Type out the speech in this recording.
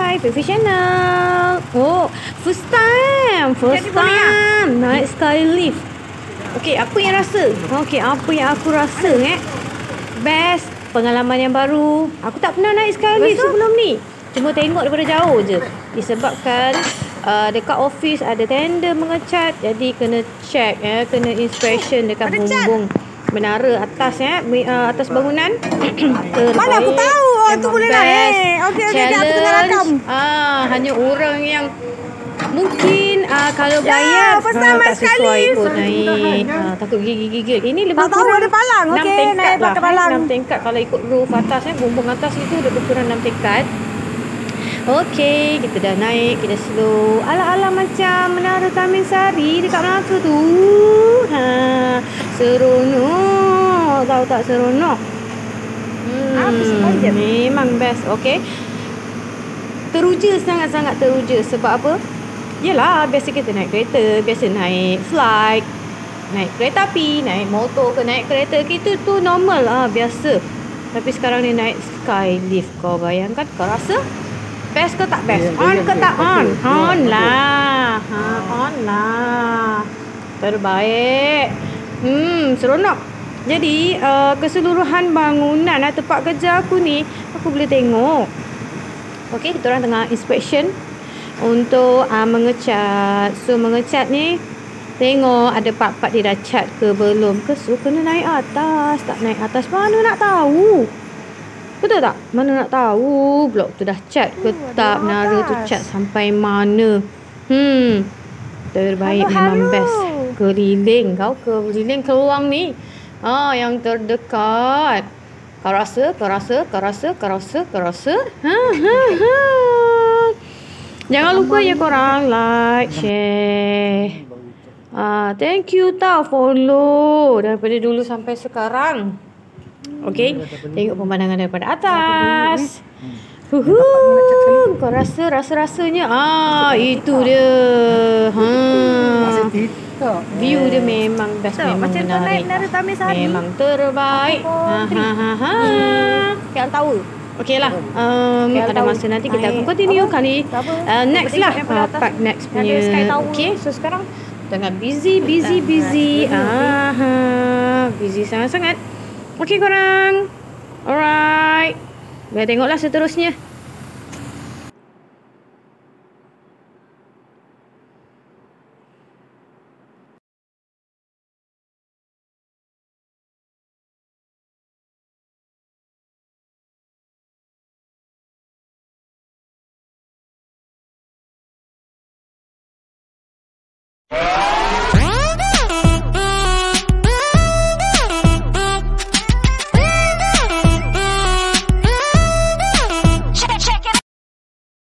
subscribe Fifi Channel. Oh, first time naik Skylift. Okey, apa yang rasa? Okey, apa yang aku rasa best, pengalaman yang baru. Aku tak pernah naik Skylift sebelum ni. Cuma tengok daripada jauh je. Disebabkan dekat office ada tender mengecat, jadi kena check kena inspection dekat bumbung menara atas atas bangunan. Mana aku tahu tu boleh naik. Okey aku tengah rakam. Hanya orang yang mungkin kalau bayar tak sesuai pun naik. Takut gigil-gigil. Ini lebih tak tahu ada palang. Okey, naik pakai palang. 6 tingkat kalau ikut roof atas bumbung atas itu lebih kurang 6 tingkat. Okey, kita dah naik, kita slow. Ala-ala macam Menara Taman Sari dekat Melaka tu. Seronok. Tahu tak seronok? Memang best. Okey. Teruja, sangat-sangat teruja. Sebab apa? Yelah, biasa kita naik kereta, biasa naik flight, naik kereta api, naik motor ke naik kereta, kita tu normal lah, biasa. Tapi sekarang ni naik Skylift. Kau bayangkan, kau rasa best ke tak best? On ke tak on? On lah. On lah. Terbaik. Seronok. Jadi keseluruhan bangunan tempat kerja aku ni aku boleh tengok. Okey, kita orang tengah inspection untuk mengecat. So mengecat ni tengok ada part-part dia dah cat ke belum ke. So kena naik atas. Tak naik atas mana nak tahu? Betul tak? Mana nak tahu blok tu dah cat ke tak, menara tu cat sampai mana. Terbaik, memang best. Keliling keluang ni. Yang terdekat. Kau rasa? Jangan lupa ya korang like, share. Thank you tau follow daripada dulu sampai sekarang. Okey, tengok pemandangan daripada atas. Kau rasa-rasanya itu dia. View dia memang best, memang macam menarik. Menara Taman Sari. Memang terbaik. Kita tahu. Okey lah. Ada masa nanti kita akan continue kali next lah. Part next punya. Okey, so sekarang tengah busy. Busy sangat-sangat. Okey korang. Alright. Boleh tengoklah seterusnya.